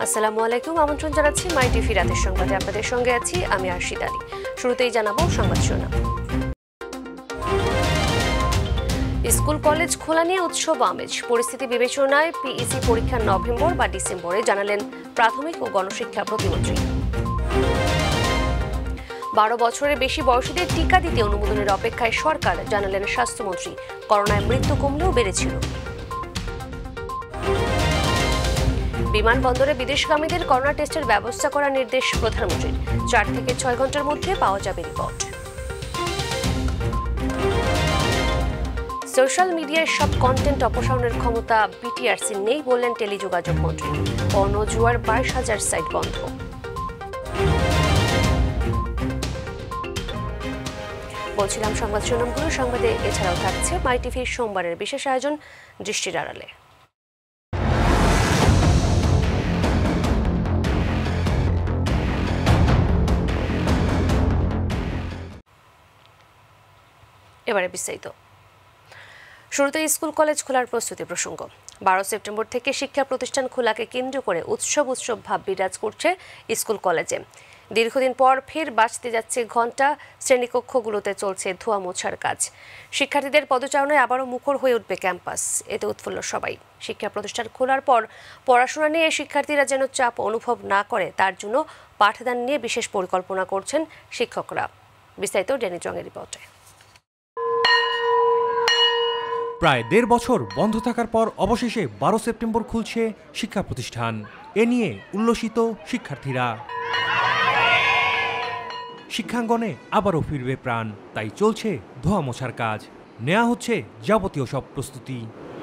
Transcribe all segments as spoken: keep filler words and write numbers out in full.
আসসালামু আলাইকুম, আমন্ত্রণ জানাচ্ছি মাইটিভি রাতের সংবাদে। আপনাদের সঙ্গে আছি আমি আরশিদ আলী। শুরুতেই জানাবো সংবাদ শিরোনাম। স্কুল কলেজ খোলা নিয়ে উৎসব আমেজ, পরিস্থিতি বিবেচনায় পিইসি পরীক্ষা নভেম্বর বা ডিসেম্বরে, জানালেন প্রাথমিক ও গণশিক্ষা প্রতিমন্ত্রী। বারো বছরের বেশি বয়সীদের টিকা দিতে অনুমোদনের অপেক্ষায় সরকার, জানালেন স্বাস্থ্যমন্ত্রী। করোনায় মৃত্যু কমলেও বেড়েছিল। বিমানবন্দরে বিদেশগামীদের করোনা টেস্টের ব্যবস্থা করার নির্দেশ প্রধানমন্ত্রীর। চার থেকে ছয় ঘন্টার মধ্যে পাওয়া যাবে রিপোর্ট। সোশ্যাল মিডিয়ায় সব কন্টেন্ট অপসারণের ক্ষমতা বিটিআরসি নেই, বললেন টেলিযোগাযোগ মন্ত্রী। অনজুয়ার বাইশ হাজার সাইট বন্ধ। বলছিলাম সংবাদ শিরোনামগুলো। সংবাদে এছাড়াও থাকছে মাইটিভির সোমবারের বিশেষ আয়োজন দৃষ্টির আড়ালে। এবারে বিস্তারিত। শুরুতে স্কুল কলেজ খোলার প্রস্তুতি প্রসঙ্গ। বারো সেপ্টেম্বর থেকে শিক্ষা প্রতিষ্ঠান খোলাকে কেন্দ্র করে উৎসব উৎসব ভাব বিরাজ করছে স্কুল কলেজে। দীর্ঘদিন পর ফের বাঁচতে যাচ্ছে ঘণ্টা, শ্রেণীকক্ষগুলোতে চলছে ধোয়া মোছার কাজ। শিক্ষার্থীদের পদচারণায় আবারও মুখর হয়ে উঠবে ক্যাম্পাস, এতে উৎফুল্ল সবাই। শিক্ষা প্রতিষ্ঠান খোলার পর পড়াশোনা নিয়ে শিক্ষার্থীরা যেন চাপ অনুভব না করে, তার জন্য পাঠদান নিয়ে বিশেষ পরিকল্পনা করছেন শিক্ষকরা। বিস্তারিত ডেনি জংয়ের রিপোর্টে। প্রায় দেড় বছর বন্ধ থাকার পর অবশেষে বারো সেপ্টেম্বর খুলছে শিক্ষা প্রতিষ্ঠান। এ নিয়ে উল্লসিত শিক্ষার্থীরা। শিক্ষাঙ্গনে আবারও ফিরবে প্রাণ, তাই চলছে ধোয়া মোছার কাজ। নেওয়া হচ্ছে যাবতীয় সব প্রস্তুতি।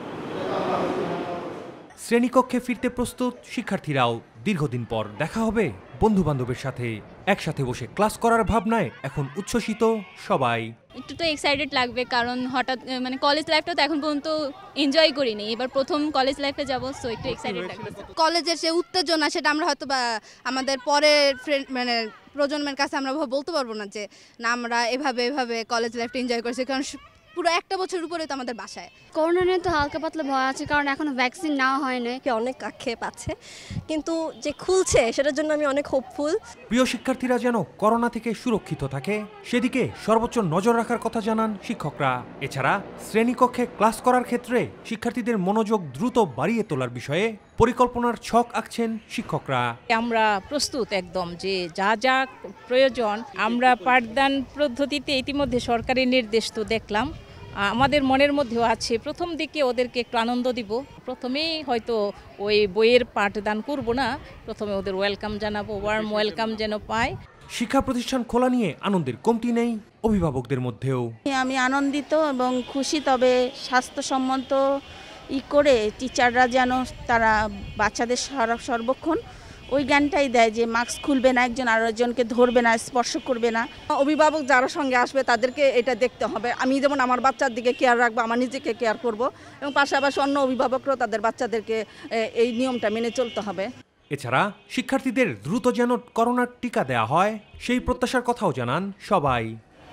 শ্রেণীকক্ষে ফিরতে প্রস্তুত শিক্ষার্থীরাও। দীর্ঘদিন পর দেখা হবে বন্ধু বান্ধবের সাথে। একসাথে বসে ক্লাস করার ভাবনায় এখন উচ্ছ্বসিত সবাই। একটু তো এক্সাইটেড লাগবে, কারণ হঠাৎ মানে কলেজ লাইফটা তো এখন পর্যন্ত এনজয় করিনি, এবার প্রথম কলেজ লাইফে যাবো, সো একটু এক্সাইটেড লাগবে। কলেজের যে উত্তেজনা, সেটা আমরা হয়তো বা আমাদের পরের ফ্রেন্ড মানে প্রজন্মের কাছে আমরা বলতে পারবো না যে না আমরা এভাবে এভাবে কলেজ লাইফটা এনজয় করছি, কারণ পুরো একটা বছর উপরে তো আমাদের বাসায়। করোনা নিয়ে তো হালকা পাতলা ভয় আছে, কারণ এখনো ভ্যাকসিন নেওয়া হয়নি। অনেক আক্ষেপ আছে, কিন্তু যে খুলছে সেটার জন্য আমি অনেক হোপফুল। প্রিয় শিক্ষার্থীরা যেন করোনা থেকে সুরক্ষিত থাকে, সেদিকে সর্বোচ্চ নজর রাখার কথা জানান শিক্ষকরা। এছাড়া শ্রেণীকক্ষে ক্লাস করার ক্ষেত্রে শিক্ষার্থীদের মনোযোগ দ্রুত বাড়িয়ে তোলার বিষয়ে পরিকল্পনার ছক আঁকছেন শিক্ষকরা। আমরা প্রস্তুত একদম, যে যা যা প্রয়োজন আমরা পাঠদান পদ্ধতিতে ইতিমধ্যে সরকারি নির্দেশ তো দেখলাম, আমাদের মনের মধ্যেও আছে। প্রথম দিকে ওদেরকে একটু আনন্দ দিব, প্রথমেই হয়তো ওই বইয়ের পাঠদান করব না, প্রথমে ওদের ওয়েলকাম জানাবো, ওয়ার্ম ওয়েলকাম যেন পায়। শিক্ষা প্রতিষ্ঠান খোলা নিয়ে আনন্দের কমতি নেই অভিভাবকদের মধ্যেও। আমি আনন্দিত এবং খুশি, তবে স্বাস্থ্যসম্মত ই করে টিচাররা যেন তারা বাচ্চাদের সর্বক্ষণ ওই জ্ঞানটাই দেয় যে মাস্ক খুলবে না, একজন আরো একজনকে ধরবে না, স্পর্শ করবে না। অভিভাবক যারা সঙ্গে আসবে তাদেরকে এটা দেখতে হবে। আমি যেমন আমার বাচ্চার দিকে কেয়ার রাখবো, আমার নিজেকে কেয়ার করব, এবং পাশাপাশি অন্য অভিভাবকরাও তাদের বাচ্চাদেরকে এই নিয়মটা মেনে চলতে হবে। এছাড়া শিক্ষার্থীদের দ্রুত যেন করোনার টিকা দেয়া হয়, সেই প্রত্যাশার কথাও জানান সবাই।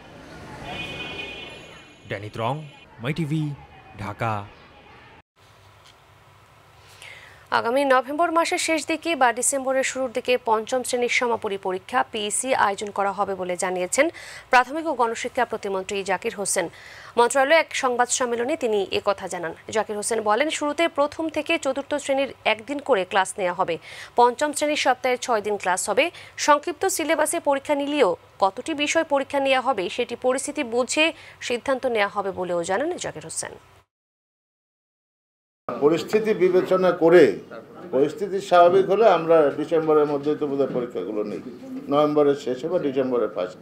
ড্যানি রং, মাইটিভি, ঢাকা। আগামী নভেম্বর মাসের শেষ দিকে বা ডিসেম্বরের শুরুর দিকে পঞ্চম শ্রেণীর সমাপনী পরীক্ষা পিইসি আয়োজন করা হবে বলে জানিয়েছেন প্রাথমিক ও গণশিক্ষা প্রতিমন্ত্রী জাকির হোসেন। মন্ত্রণালয়ে এক সংবাদ সম্মেলনে তিনি একথা জানান। জাকির হোসেন বলেন, শুরুতে প্রথম থেকে চতুর্থ শ্রেণীর একদিন করে ক্লাস নেওয়া হবে। পঞ্চম শ্রেণীর সপ্তাহে ছয় দিন ক্লাস হবে। সংক্ষিপ্ত সিলেবাসে পরীক্ষা নিলেও কতটি বিষয় পরীক্ষা নেওয়া হবে সেটি পরিস্থিতি বুঝে সিদ্ধান্ত নেওয়া হবে বলেও জানান জাকির হোসেন। পরিস্থিতি বিবেচনা করে পরিস্থিতি স্বাভাবিক হলে আমরা ডিসেম্বরের মধ্যে তো বোধহয় পরীক্ষাগুলো নেই, নভেম্বরের শেষে বা ডিসেম্বরের ফার্স্ট।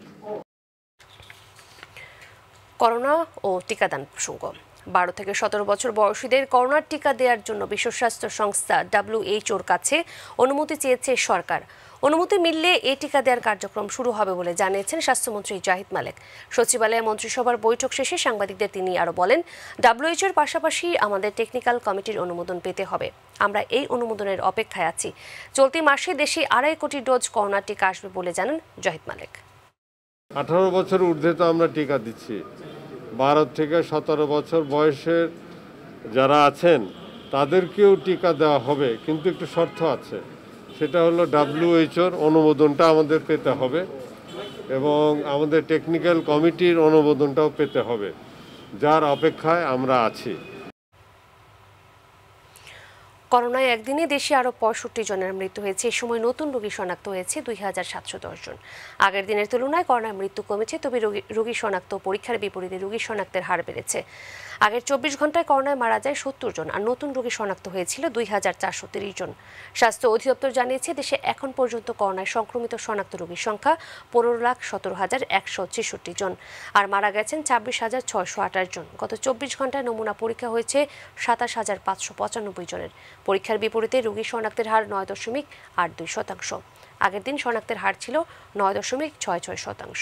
করোনা ও টিকাদান প্রসঙ্গ। বারো থেকে সতেরো বছর বয়সীদের করোনার টিকা দেওয়ার জন্য বিশ্ব স্বাস্থ্য সংস্থা ডাব্লিউএইচওর কাছে অনুমতি চেয়েছে সরকার। অনুমতি মিললে এই টিকা দেওয়ার কার্যক্রম শুরু হবে বলে জানিয়েছেন স্বাস্থ্যমন্ত্রী জাহিদ মালেক। সচিবালয়ে মন্ত্রিসভার বৈঠক শেষে সাংবাদিকদের তিনি আরও বলেন, ডাব্লিউএইচওর পাশাপাশি আমাদের টেকনিক্যাল কমিটির অনুমোদন পেতে হবে। আমরা এই অনুমোদনের অপেক্ষায় আছি। চলতি মাসে দেশে আড়াই কোটি ডোজ করোনা টিকা আসবে বলে জানান জাহিদ মালেক। আঠারো বছর ঊর্ধ্বে তো আমরা টিকা দিচ্ছি। বারো থেকে সতেরো বছর বয়সের যারা আছেন তাদেরকেও টিকা দেওয়া হবে, কিন্তু একটু শর্ত আছে। সেটা হলো ডাব্লিউএইচওর অনুমোদনটা আমাদের পেতে হবে এবং আমাদের টেকনিক্যাল কমিটির অনুমোদনটাও পেতে হবে, যার অপেক্ষায় আমরা আছি। করোনায় একদিনে দেশে আরও পঁয়ষট্টি জনের মৃত্যু হয়েছে। এই সময় নতুন রোগী শনাক্ত হয়েছে দুই হাজার সাতশো দশ জন। আগের দিনের তুলনায় করোনায় মৃত্যু কমেছে, তবে রোগী শনাক্ত পরীক্ষার বিপরীতে রোগী শনাক্তের হার বেড়েছে। আগের চব্বিশ ঘন্টায় করোনায় মারা যায় সত্তর জন, আর নতুন রোগী শনাক্ত হয়েছিল দুই হাজার চারশো তিরিশ জন। স্বাস্থ্য অধিদপ্তর জানিয়েছে, দেশে এখন পর্যন্ত করোনায় সংক্রমিত শনাক্ত রোগীর সংখ্যা পনেরো লাখ সতেরো হাজার একশো ছেষট্টি জন, আর মারা গেছেন ছাব্বিশ হাজার ছয়শো আঠাশ জন। গত চব্বিশ ঘন্টায় নমুনা পরীক্ষা হয়েছে সাতাশ হাজার পাঁচশো পঁচানব্বই জনের। পরীক্ষার বিপরীতে রোগী শনাক্তের হার নয় দশমিক আট দুই শতাংশ। আগের দিন শনাক্তের হার ছিল নয় দশমিক ছয় ছয় শতাংশ।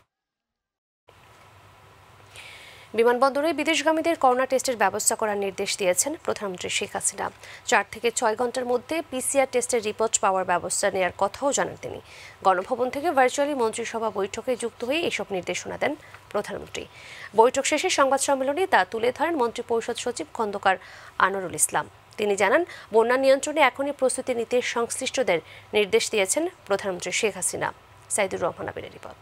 বিমানবন্দরে বিদেশগামীদের করোনা টেস্টের ব্যবস্থা করার নির্দেশ দিয়েছেন প্রধানমন্ত্রী শেখ হাসিনা। চার থেকে ছয় ঘন্টার মধ্যে পিসিআর টেস্টের রিপোর্ট পাওয়ার ব্যবস্থা নেওয়ার কথাও জানান তিনি। গণভবন থেকে ভার্চুয়ালি মন্ত্রিসভা বৈঠকে যুক্ত হয়ে এসব নির্দেশনা দেন প্রধানমন্ত্রী। বৈঠক শেষে সংবাদ সম্মেলনে তা তুলে ধরেন মন্ত্রিপরিষদ সচিব খন্দকার আনোয়ারুল ইসলাম। তিনি জানান, বন্যা নিয়ন্ত্রণে এখনই প্রস্তুতি নিতে সংশ্লিষ্টদের নির্দেশ দিয়েছেন প্রধানমন্ত্রী শেখ হাসিনা। সাইদুর রহমান আবিরের রিপোর্ট।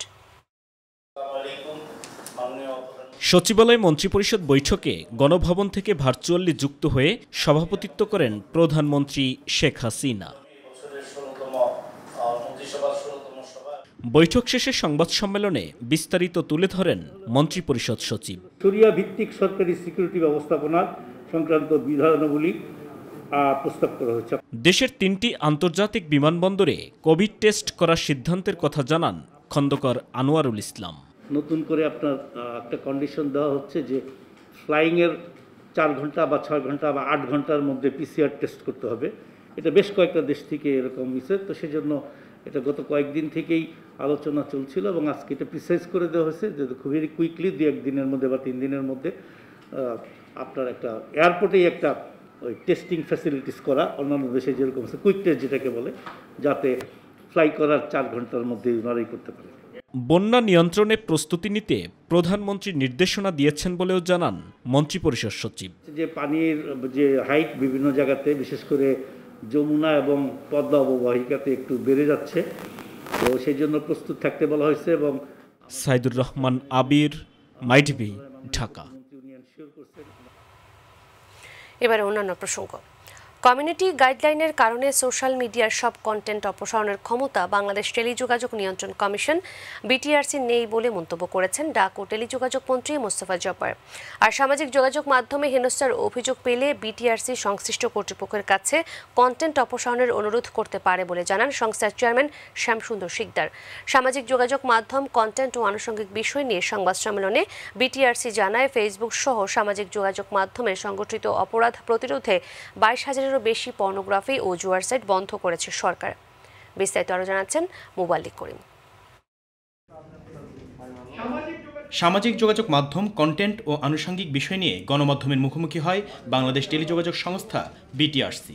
সচিবালয় মন্ত্রিপরিষদ বৈঠকে গণভবন থেকে ভার্চুয়ালি যুক্ত হয়ে সভাপতিত্ব করেন প্রধানমন্ত্রী শেখ হাসিনা। বৈঠক শেষে সংবাদ সম্মেলনে বিস্তারিত তুলে ধরেন মন্ত্রিপরিষদ সচিব। শরিয়া ভিত্তিক সরকারি সিকিউরিটি ব্যবস্থাপনা সংক্রান্ত বিধানাবলী প্রস্তাব করা হয়েছে। দেশের তিনটি আন্তর্জাতিক বিমানবন্দরে কোভিড টেস্ট করার সিদ্ধান্তের কথা জানান খন্দকার আনোয়ারুল ইসলাম। নতুন করে আপনার একটা কন্ডিশন দেওয়া হচ্ছে যে ফ্লাইংয়ের চার ঘন্টা বা ছয় ঘন্টা বা আট ঘন্টার মধ্যে পিসিআর টেস্ট করতে হবে। এটা বেশ কয়েকটা দেশ থেকে এরকম হয়েছে, তো সেজন্য এটা গত কয়েকদিন থেকেই আলোচনা চলছিল এবং আজকে এটা প্রিসাইজ করে দেওয়া হয়েছে যে খুবই কুইকলি দু একদিনের মধ্যে বা তিন দিনের মধ্যে আপনার একটা এয়ারপোর্টেই একটা ওই টেস্টিং ফ্যাসিলিটিস করা, অন্যান্য দেশে যেরকম আছে কুইক টেস্ট যেটাকে বলে, যাতে ফ্লাই করার চার ঘন্টার মধ্যে ওনারাই করতে পারে। বন্যা নিয়ন্ত্রণে প্রস্তুতি নিতে প্রধানমন্ত্রী নির্দেশনা দিয়েছেন বলেও জানান মন্ত্রিপরিষদ সচিব। যে পানির যে হাইট বিভিন্ন জায়গাতে, বিশেষ করে যমুনা এবং পদ্মা অববাহিকাতে একটু বেড়ে যাচ্ছে, তো সেই জন্য প্রস্তুত থাকতে বলা হয়েছে। এবং সাইদুর রহমান আবির, মাইটিভি, ঢাকা। এবারে অন্যান্য প্রসঙ্গ। কমিউনিটি গাইডলাইনের কারণে সোশ্যাল মিডিয়ার সব কন্টেন্ট অপসারণের ক্ষমতা বাংলাদেশ টেলিযোগাযোগ নিয়ন্ত্রণ কমিশন বিটিআরসি নেই বলে মন্তব্য করেছেন ডাক ও টেলিযোগাযোগ মন্ত্রী মোস্তফা জব্বার। আর সামাজিক যোগাযোগ মাধ্যমে হেনস্থার অভিযোগ পেলে বিটিআরসি সংশ্লিষ্ট কর্তৃপক্ষের কাছে কন্টেন্ট অপসারণের অনুরোধ করতে পারে বলে জানান সংস্থার চেয়ারম্যান শ্যামসুন্দর শিকদার। সামাজিক যোগাযোগ মাধ্যম কন্টেন্ট ও আনুষঙ্গিক বিষয় নিয়ে সংবাদ সম্মেলনে বিটিআরসি জানায়, ফেসবুক সহ সামাজিক যোগাযোগ মাধ্যমে সংগঠিত অপরাধ প্রতিরোধে বাইশ হাজারেরও বেশি পর্নোগ্রাফি ও জুয়ার সাইট বন্ধ করেছে সরকার। বিস্তারিত আরো জানাচ্ছেন মোবাল্লিক করিম। সামাজিক যোগাযোগ মাধ্যম কন্টেন্ট ও আনুষঙ্গিক বিষয় নিয়ে গণমাধ্যমের মুখোমুখি হয় বাংলাদেশ টেলিযোগাযোগ সংস্থা বিটিআরসি।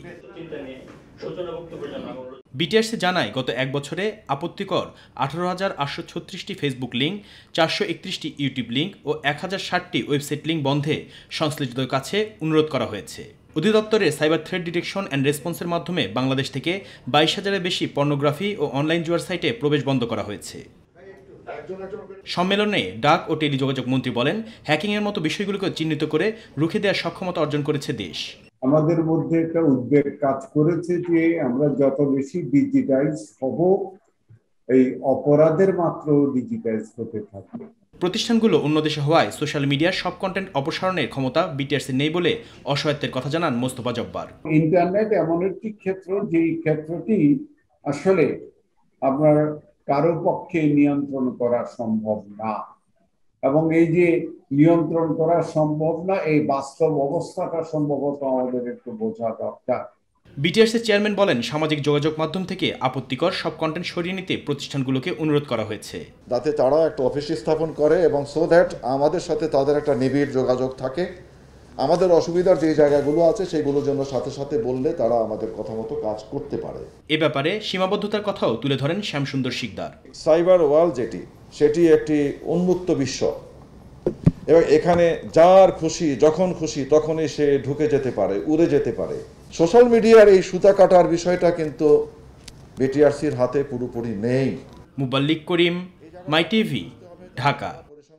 বিটিআরসি জানায়, গত এক বছরে আপত্তিকর আঠারো হাজার আটশো ছত্রিশটি ফেসবুক লিঙ্ক, চারশো একত্রিশটি ইউটিউব লিঙ্ক ও এক হাজার ষাটটি ওয়েবসাইট লিঙ্ক বন্ধে সংশ্লিষ্টদের কাছে অনুরোধ করা হয়েছে। অধিদপ্তরের সাইবার থ্রেট ডিটেকশন অ্যান্ড রেসপন্সের মাধ্যমে বাংলাদেশ থেকে বাইশ হাজারের বেশি পর্নোগ্রাফি ও অনলাইন জুয়ার সাইটে প্রবেশ বন্ধ করা হয়েছে। সম্মেলনে ডাক ও টেলিযোগাযোগ মন্ত্রী বলেন, হ্যাকিংয়ের মতো বিষয়গুলোকে চিহ্নিত করে রুখে দেওয়ার সক্ষমতা অর্জন করেছে দেশ। আমাদের মধ্যে একটা উদ্বেগ কাজ করেছে যে আমরা যত বেশি ডিজিটাইজ হব, এই অপরাধের মাত্র ডিজিটাইজ হতে থাকবে। প্রতিষ্ঠানগুলো অন্য দেশে হওয়ায় সোশ্যাল মিডিয়ার সব কন্টেন্ট অপসারণের ক্ষমতা বিটিআরসি নেই বলে অসহায়ত্বের কথা জানান মোস্তফা জব্বার। ইন্টারনেট এমন একটি ক্ষেত্র, যেই ক্ষেত্রটি আসলে আপনার কারো পক্ষে নিয়ন্ত্রণ করা সম্ভব না, এবং এই যে নিয়ন্ত্রণ করা সম্ভব না, এই বাস্তব অবস্থাটা সম্ভবত আমাদের একটু বোঝা দরকার। বিটিআরসি চেয়ারম্যান বলেন, সামাজিক যোগাযোগ মাধ্যম থেকে আপত্তিকর সব কন্টেন্ট সরিয়ে নিতে প্রতিষ্ঠানগুলোকে অনুরোধ করা হয়েছে, যাতে তারা একটা অফিস স্থাপন করে এবং সো দ্যাট আমাদের সাথে তাদের একটা নিবিড় যোগাযোগ থাকে। আমাদের অসুবিধার যে জায়গাগুলো আছে সেগুলোর জন্য সাথে সাথে বললে তারা আমাদের কথা মতো কাজ করতে পারে। এ ব্যাপারে সীমাবদ্ধতার কথাও তুলে ধরেন শ্যামসুন্দর শিকদার। সাইবার ওয়ার্ল্ড যেটি, সেটি একটি উন্মুক্ত বিশ্ব এবং এখানে যার খুশি যখন খুশি তখনই সে ঢুকে যেতে পারে, উড়ে যেতে পারে। সোশ্যাল মিডিয়ার এই সুতা কাটার বিষয়টা কিন্তু বিটিআরসির হাতে পুরোপুরি নেই। মুবাল্লিক করিম, মাইটিভি, ঢাকা।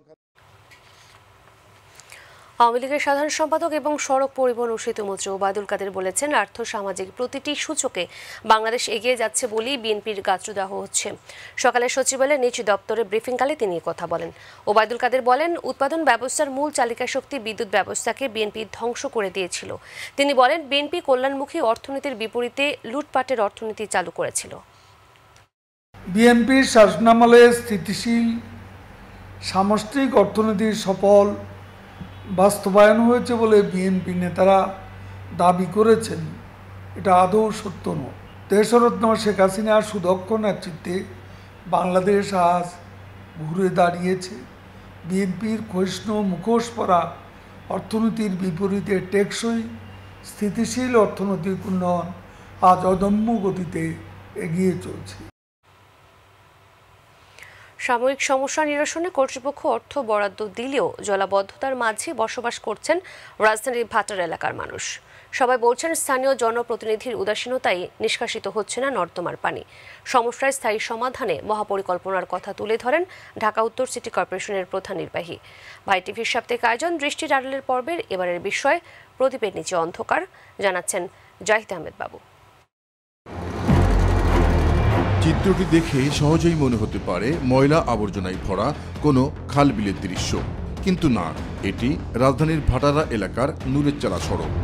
আওয়ামী লীগের সাধারণ সম্পাদক এবং সড়ক পরিবহন ও সেতুমন্ত্রী ওবায়দুল কাদের বলেছেন, আর্থ সামাজিক প্রতিটি সূচকে বাংলাদেশ এগিয়ে যাচ্ছে বলেই বিএনপির গাত্রদাহ হচ্ছে। সকালে সচিবালয়ে নিজ দপ্তরে ব্রিফিংকালে তিনি কথা বলেন। ওবায়দুল কাদের বলেন, উৎপাদন ব্যবস্থার মূল চালিকা শক্তি বিদ্যুৎ ব্যবস্থাকে বিএনপি ধ্বংস করে দিয়েছিল। তিনি বলেন, বিএনপি কল্যাণমুখী অর্থনীতির বিপরীতে লুটপাটের অর্থনীতি চালু করেছিল। বিএনপির শাসনামলে স্থিতিশীল সামষ্টিক অর্থনীতির সফল বাস্তবায়ন হয়েছে বলে বিএনপি নেতারা দাবি করেছেন, এটা আদৌ সত্য নয়। দেশরত্ন শেখ হাসিনার সুদক্ষ নেতৃত্বে বাংলাদেশ আজ ঘুরে দাঁড়িয়েছে। বিএনপির ক্ষয়িষ্ণু মুখোশ পরা অর্থনীতির বিপরীতে টেকসই স্থিতিশীল অর্থনৈতিক উন্নয়ন আজ অদম্য গতিতে এগিয়ে চলছে। সাময়িক সমস্যা নিরসনে কর্তৃপক্ষ অর্থ বরাদ্দ দিলেও জলাবদ্ধতার মাঝে বসবাস করছেন রাজধানীর ভাটার এলাকার মানুষ। সবাই বলছেন, স্থানীয় জনপ্রতিনিধির উদাসীনতায় নিষ্কাশিত হচ্ছে না নর্দমার পানি। সমস্যার স্থায়ী সমাধানে মহাপরিকল্পনার কথা তুলে ধরেন ঢাকা উত্তর সিটি কর্পোরেশনের প্রধান নির্বাহী। ভাই টিভির সাপ্তাহিক আয়োজন দৃষ্টির আড়ালের পর্বের এবারের বিষয় প্রদীপের নিচে অন্ধকার, জানাচ্ছেন জাহিদ আহমেদ বাবু। চিত্রটি দেখে সহজেই মনে হতে পারে ময়লা আবর্জনায় ভরা কোনো খাল বিলের দৃশ্য, কিন্তু না, এটি রাজধানীর ভাটারা এলাকার নূরের চালা সড়ক।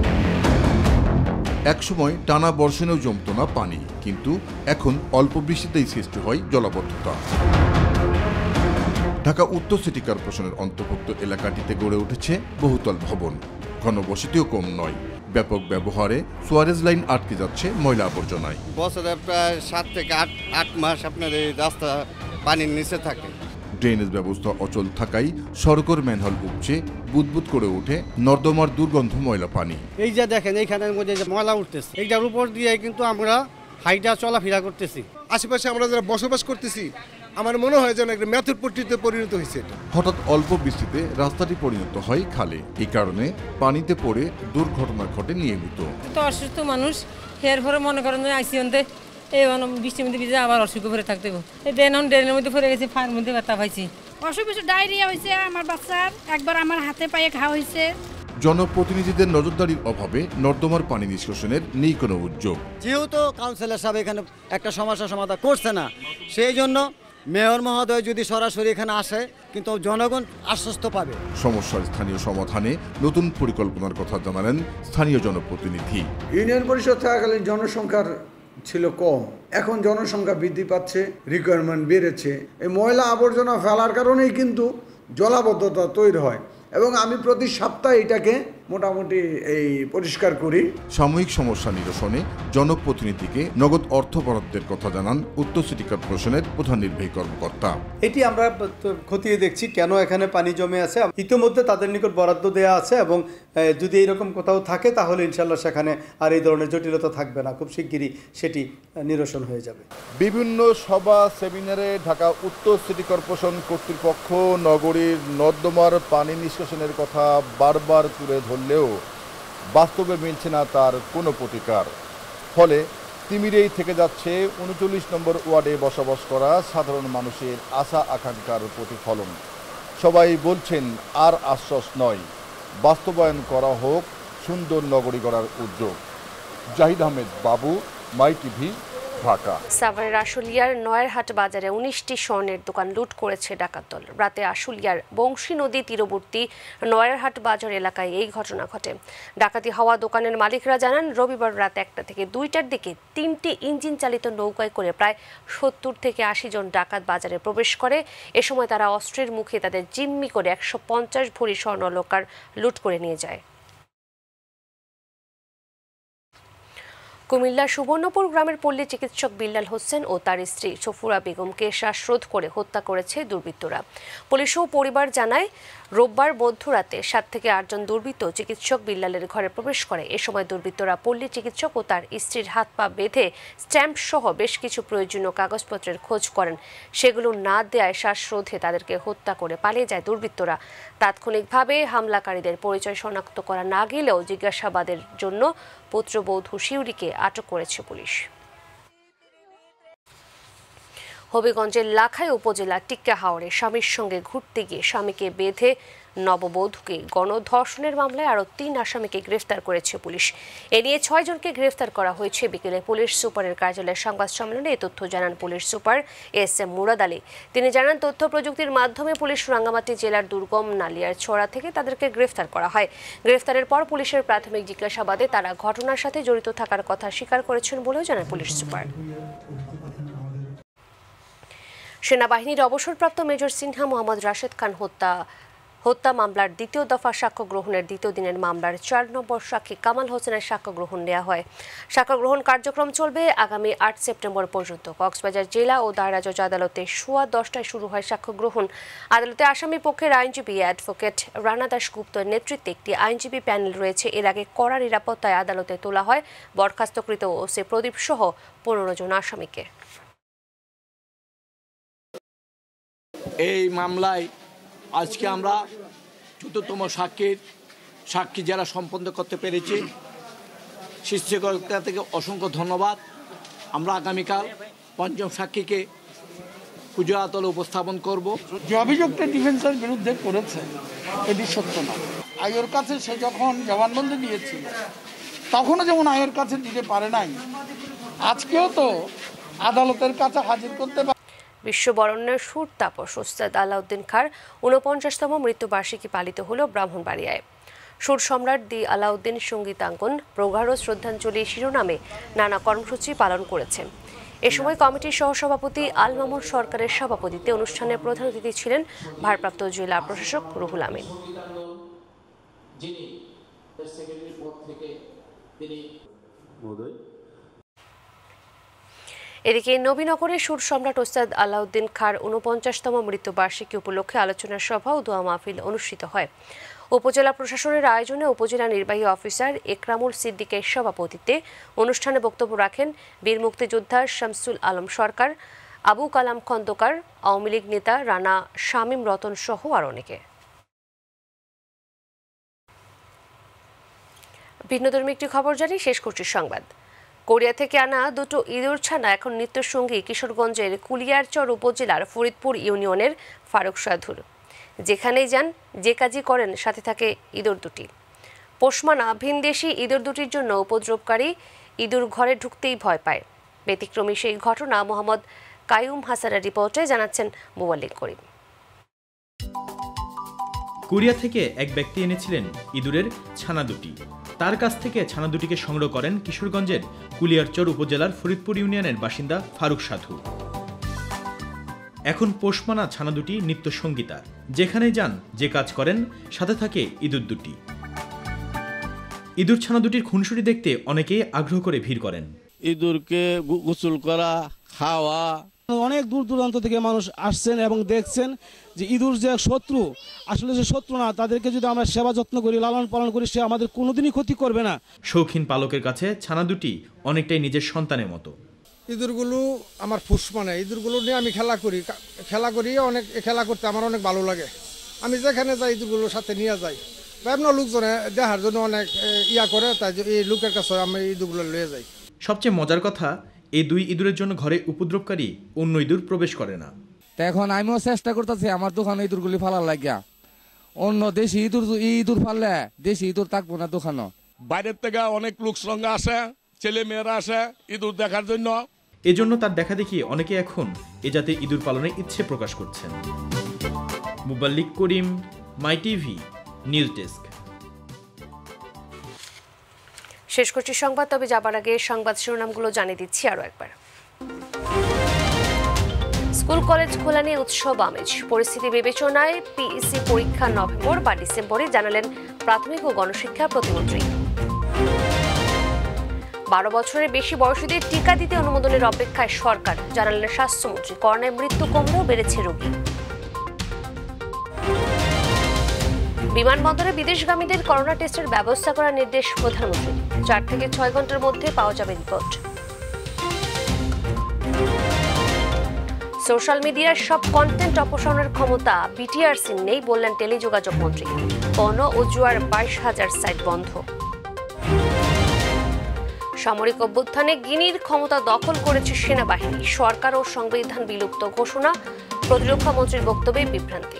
একসময় টানা বর্ষণেও জমত না পানি, কিন্তু এখন অল্প বৃষ্টিতেই সৃষ্টি হয় জলাবদ্ধতা। ঢাকা উত্তর সিটি কর্পোরেশনের অন্তর্ভুক্ত এলাকাটিতে গড়ে উঠেছে বহুতল ভবন। ঘনবসতিও কম নয়। ব্যাপক ব্যবহারে সোয়ারেজ লাইন আটকে যাচ্ছে ময়লা আবর্জনায়। বছরে প্রায় সাত থেকে আট আট মাস আপনার এই রাস্তা পানির নিচে থাকে। ড্রেনেজ ব্যবস্থা অচল থাকায় সড়কের ম্যানহোল উপচে বুদবুদ করে ওঠে নর্দমার দুর্গন্ধ ময়লা পানি। এই যে দেখেন, এইখানের মধ্যে যে ময়লা উঠতেছে, এইটার উপর দিয়ে কিন্তু আমরা হাইটা চলাফেরা করতেছি। আশেপাশে আমরা যারা বসবাস করতেছি, আমার মনে হয় যেন একটা ম্যাথর পট্টিতে পরিণত হয়েছে। হঠাৎ অল্প বৃষ্টিতে রাস্তাটি পরিণত হয় খালে। এই কারণে পানিতে পড়ে দুর্ঘটনা ঘটে নিয়মিত। তো অসুস্থ মানুষ এর পরে মনে করেন আইসিএনতে এই বৃষ্টির মধ্যে ভিজে আবার অসুখ করে থাকতে হবে। এই দেন ড্রেনের মধ্যে পড়ে গেছে, ফায়ার মধ্যে ব্যথা পাইছি, অসুখ বিসুখ ডায়রিয়া হয়েছে আমার বাচ্চার, একবার আমার হাতে পায়ে ঘা হয়েছে। জনপ্রতিনিধিদের নজরদারির অভাবে নর্দমার পানি নিষ্কাশনের নেই কোনো উদ্যোগ। যেহেতু কাউন্সিলর সাহেব এখানে একটা সমস্যা সমাধান করছে না, সেই জন্য মেয়র মহোদয় যদি সরাসরি এখানে আসে, কিন্তু জনগণ আশ্বস্ত পাবে। সমস্যার স্থানীয় সমাধানে নতুন পরিকল্পনার কথা জানালেন স্থানীয় জনপ্রতিনিধি। ইউনিয়ন পরিষদ থাকাকালীন জনসংখ্যার ছিল কম, এখন জনসংখ্যা বৃদ্ধি পাচ্ছে, রিকোয়ারমেন্ট বেড়েছে। এই ময়লা আবর্জনা ফেলার কারণেই কিন্তু জলাবদ্ধতা তৈরি হয়, এবং আমি প্রতি সপ্তাহে এটাকে মোটামুটি এই পরিষ্কার করি। সাময়িক সমস্যা নিরসনে জনপ্রতিনিধিকে নগদ অর্থ বরাদ্দের কথা জানান উত্তর সিটি কর্পোরেশনের প্রধান নির্বাহী কর্মকর্তা। এটি আমরা খতিয়ে দেখছি কেন এখানে পানি জমে আছে। ইতিমধ্যে তাদের নিকট বরাদ্দ দেওয়া আছে, এবং যদি এইরকম কোথাও থাকে তাহলে ইনশাল্লাহ সেখানে আর এই ধরনের জটিলতা থাকবে না, খুব শিগগিরই সেটি নিরসন হয়ে যাবে। বিভিন্ন সভা সেমিনারে ঢাকা উত্তর সিটি কর্পোরেশন কর্তৃপক্ষ নগরীর নর্দমার পানি নিষ্কাশনের কথা বারবার তুলে ধরলেও বাস্তবে মিলছে না তার কোনো প্রতিকার। ফলে তিমিরেই থেকে যাচ্ছে উনচল্লিশ নম্বর ওয়ার্ডে বসবাস করা সাধারণ মানুষের আশা আকাঙ্ক্ষার প্রতিফলন। সবাই বলছেন আর আশ্বাস নয়, বাস্তবায়ন করা হোক সুন্দর নগরী গড়ার উদ্যোগ। জাহিদ আহমেদ বাবু, মাই টিভি, ঢাকা। সাভারের আশুলিয়ার নয়ারহাট বাজারে উনিশটি স্বর্ণের দোকান লুট করেছে ডাকাত দল। রাতে আশুলিয়ার বংশী নদী তীরবর্তী নয়ারহাট বাজার এলাকায় এই ঘটনা ঘটে। ডাকাতি হওয়া দোকানের মালিকরা জানান, রবিবার রাত একটা থেকে দুইটার দিকে তিনটি ইঞ্জিন চালিত নৌকায় করে প্রায় সত্তর থেকে আশি জন ডাকাত বাজারে প্রবেশ করে। এ সময় তারা অস্ত্রের মুখে তাদের জিম্মি করে একশো পঞ্চাশ ভরি স্বর্ণ অলংকার লুট করে নিয়ে যায়। কুমিল্লার সুবর্ণপুর গ্রামের পল্লী চিকিৎসক বিল্লাল হোসেন ও তার স্ত্রী সফুরা বেগমকে শ্বাসরোধ করে হত্যা করেছে দুর্বৃত্তরা। পুলিশ ও পরিবার জানায়, রোববার মধ্যরাতে সাত থেকে আটজন দুর্বৃত্ত চিকিৎসক বিল্লালের ঘরে প্রবেশ করে। এ সময় দুর্বৃত্তরা পল্লী চিকিৎসক ও তার স্ত্রীর হাত পা বেঁধে স্ট্যাম্প সহ বেশ কিছু প্রয়োজনীয় কাগজপত্রের খোঁজ করেন। সেগুলো না দেয়ায় শ্বাসরোধে তাদেরকে হত্যা করে পালিয়ে যায় দুর্বৃত্তরা। তাৎক্ষণিকভাবে হামলাকারীদের পরিচয় শনাক্ত করা না গেলেও জিজ্ঞাসাবাদের জন্য পুত্রবধূ শিউরিকে আটক করেছে পুলিশ। হবিগঞ্জের লাখাই উপজেলা টিক্কা হাওরে স্বামীর সঙ্গে ঘুরতে গিয়ে স্বামীকে বেঁধে নববধূকে গণধর্ষণের মামলায় আরও তিন আসামিকে গ্রেফতার করেছে পুলিশ। এ নিয়ে ছয় জনকে গ্রেফতার করা হয়েছে। বিকেলে পুলিশ সুপারের কার্যালয়ের সংবাদ সম্মেলনে এ তথ্য জানান police super S M Murad Ali. তিনি জানান, তথ্য প্রযুক্তির মাধ্যমে পুলিশ রাঙ্গামাটি জেলার দুর্গম নালিয়ার ছড়া থেকে তাদেরকে গ্রেফতার করা হয়। গ্রেফতারের পর পুলিশের প্রাথমিক জিজ্ঞাসাবাদে তারা ঘটনার সাথে জড়িত থাকার কথা স্বীকার করেছেন বলেও জানান পুলিশ সুপার। সেনাবাহিনীর অবসরপ্রাপ্ত মেজর সিনহা মোহাম্মদ রাশেদ খান হত্যা হত্যা মামলার দ্বিতীয় দফা সাক্ষ্য গ্রহণের দ্বিতীয় দিনের মামলার চার নম্বর সাক্ষী কামাল হোসেনের সাক্ষ্য গ্রহণ নেওয়া হয়। সাক্ষ্য গ্রহণ কার্যক্রম চলবে আগামী আট সেপ্টেম্বর পর্যন্ত। কক্সবাজার জেলা ও দায়রা জজ আদালতে সোয়া দশটায় শুরু হয় সাক্ষ্য গ্রহণ। আদালতে আসামি পক্ষের আইনজীবী অ্যাডভোকেট রানা দাশগুপ্তের নেতৃত্বে একটি আইনজীবী প্যানেল রয়েছে। এর আগে কড়া নিরাপত্তায় আদালতে তোলা হয় বরখাস্তকৃত ওসি প্রদীপ সহ পনেরো জন আসামিকে। এই মামলায় আজকে আমরা চতুর্থতম সাক্ষীর সাক্ষী যারা সম্পন্ন করতে পেরেছি, সৃষ্টিকর্তা থেকে অসংখ্য ধন্যবাদ। আমরা আগামীকাল পঞ্চম সাক্ষীকে পুজো আদালতে উপস্থাপন করব। যে অভিযোগটা ডিফেন্সের বিরুদ্ধে করেছে এটি সত্য না। আয়ের কাছে সে যখন জবানবন্দি দিয়েছিল তখনও যেমন আয়ের কাছে দিতে পারে নাই, আজকেও তো আদালতের কাছে হাজির করতে পারে। বিশ্ববরণ্যের সুর তাপস ওস্তাদ আলাউদ্দিন খাঁর ঊনপঞ্চাশতম মৃত্যুবার্ষিকী পালিত হল ব্রাহ্মণবাড়িয়ায়। সুর সম্রাট দি আলাউদ্দিন সঙ্গীতাঙ্গন প্রগাঢ় শ্রদ্ধাঞ্জলি শিরোনামে নানা কর্মসূচি পালন করেছে। এ সময় কমিটির সহসভাপতি আল মামুন সরকারের সভাপতিত্বে অনুষ্ঠানে প্রধান অতিথি ছিলেন ভারপ্রাপ্ত জেলা প্রশাসক রুহুল আমিন। এদিকে নবীনগরে সুর সম্রাট ওস্তাদ আলাউদ্দিন খাঁর ঊনপঞ্চাশতম মৃত্যুবার্ষিকী উপলক্ষে আলোচনা সভা ও দোয়া মাহফিল অনুষ্ঠিত হয়। উপজেলা প্রশাসনের আয়োজনে উপজেলা নির্বাহী অফিসার একরামুল সিদ্দিকের সভাপতিত্বে অনুষ্ঠানে বক্তব্য রাখেন বীর মুক্তিযোদ্ধা শামসুল আলম সরকার, আবু কালাম খন্দকার, আওয়ামী লীগ নেতা রানা শামীম রতন সহ আর অনেকে। ভিন্নধর্মী একটি খবর জানি, শেষ করছি সংবাদ। কোরিয়া থেকে আনা দুটো ইঁদুর ছানা এখন নিত্যসঙ্গী কিশোরগঞ্জের কুলিয়ারচর উপজেলার ফরিদপুর ইউনিয়নের ফারুক সাধুর। যেখানেই যান, যে কাজই করেন, সাথে থাকে ইঁদুর দুটি। পোষমানা ভিনদেশি ইঁদুর দুটির জন্য উপদ্রবকারী ইঁদুর ঘরে ঢুকতেই ভয় পায়। ব্যতিক্রমী সেই ঘটনা মোহাম্মদ কায়ুম হাসানের রিপোর্টে জানাচ্ছেন মুওয়াল্লিদ করিম। কোরিয়া থেকে এক ব্যক্তি এনেছিলেন ইঁদুরের ছানা দুটি। তার কাছ থেকে ছানা দুটিকে সংগ্রহ করেন কিশোরগঞ্জের কুলিয়ারচর উপজেলার ফরিদপুর ইউনিয়নের বাসিন্দা ফারুক সাধু। এখন পোষমানা ছানা দুটি নিত্য সঙ্গী তার। যেখানে যান, যে কাজ করেন, সাথে থাকে ইঁদুর দুটি। ইঁদুর ছানা দুটির খুনসুটি দেখতে অনেকেই আগ্রহ করে ভিড় করেন। ইঁদুরকে গোসল করা, খাওয়া, অনেক দূর দূরান্ত থেকে মানুষ আসছেন এবং দেখছেন যে ইঁদুর যে শত্রু, আসলে যে শত্রু না, তাদেরকে যদি আমরা সেবা যত্ন করি, লালন পালন করি, সে আমাদের কোনোদিনই ক্ষতি করবে না। শৌখিন পালকের কাছে ছানা দুটি অনেকটাই নিজের সন্তানের মতো। ইঁদুরগুলো আমার ফুস মানে ইঁদুরগুলো নিয়ে আমি খেলা করি খেলা করি অনেক খেলা করতে আমার অনেক ভালো লাগে। আমি যেখানে যাই ইঁদুরগুলোর সাথে নিয়ে যাই। বিভিন্ন লোকজনে দেখার জন্য অনেক ইয়া করে, তাই এই লোকের কাছে আমি ইঁদুরগুলো নিয়ে যাই। সবচেয়ে মজার কথা, এই দুই ইঁদুরের জন্য ঘরে উপদ্রবকারী অন্য ইঁদুর প্রবেশ করে না। এখন আমিও চেষ্টা করতেছি আমার দোকানে ইঁদুরগুলি ফালার লাগিয়া। অন্য দেশি ইঁদুর ইঁদুর ফাললে দেশি ইঁদুর থাকবো না দোকানও। বাইরের থেকে অনেক লোক সঙ্গে আসে, ছেলে মেয়েরা আসে ইঁদুর দেখার জন্য। এজন্য তার দেখা দেখি অনেকে এখন এ জাতের ইঁদুর পালনের ইচ্ছে প্রকাশ করছেন। মুওয়াল্লিদ করিম, মাইটিভি নিউজ ডেস্ক। শেষ করছি সংবাদ, তবে যাবার আগে সংবাদ শিরোনামগুলো জানিয়ে দিচ্ছি আরও একবার। স্কুল কলেজ খোলা নিয়ে উৎসব আমেজ। পরিস্থিতি বিবেচনায় পিইসি পরীক্ষা নভেম্বর বা ডিসেম্বরে, জানালেন প্রাথমিক ও গণশিক্ষা প্রতিমন্ত্রী। বারো বছরের বেশি বয়সীদের টিকা দিতে অনুমোদনের অপেক্ষায় সরকার, জানালেন স্বাস্থ্যমন্ত্রী। করোনায় মৃত্যু কমলেও বেড়েছে রোগী। বিমানবন্দরে বিদেশগামীদের করোনা টেস্টের ব্যবস্থা করার নির্দেশ প্রধানমন্ত্রী। চার থেকে ছয় ঘন্টার মধ্যে পাওয়া যাবে রিপোর্ট। সোশ্যাল মিডিয়ার সব কন্টেন্ট অপসারণের ক্ষমতা বিটিআরসি নেই, বললেন টেলিযোগাযোগ মন্ত্রী। পণ ও জুয়ার বাইশ হাজার সাইট বন্ধ। সামরিক অভ্যুত্থানে গিনির ক্ষমতা দখল করেছে সেনাবাহিনী, সরকার ও সংবিধান বিলুপ্ত ঘোষণা, প্রতিরক্ষা মন্ত্রীর বক্তব্যে বিভ্রান্তি।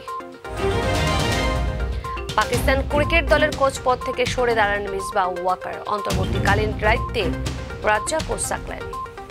পাকিস্তান ক্রিকেট দলের কোচ পদ থেকে সরে দাঁড়ান মিসবাহ ওয়াকার, অন্তর্বর্তীকালীন দায়িত্বে রাজ্জাক ও সাকলাইন।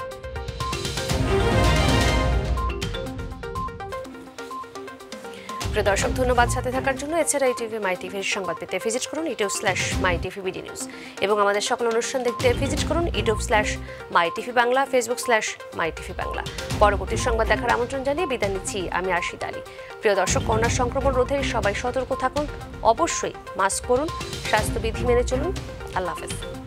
প্রিয় দর্শক, ধন্যবাদ সাথে থাকার জন্য। এছাড়া এই টিভি মাই টিভির সংবাদ পেতে ভিজিট করুন YouTube slash my TV BD news এবং আমাদের সকল অনুষ্ঠান দেখতে ভিজিট করুন YouTube slash my TV Bangla, Facebook slash my TV Bangla. পরবর্তী সংবাদ দেখার আমন্ত্রণ জানিয়ে বিদায় নিচ্ছি আমি আরশিদ আলী। প্রিয় দর্শক, করোনা সংক্রমণ রোধে সবাই সতর্ক থাকুন, অবশ্যই মাস্ক পরুন, স্বাস্থ্যবিধি মেনে চলুন। আল্লাহ হাফেজ।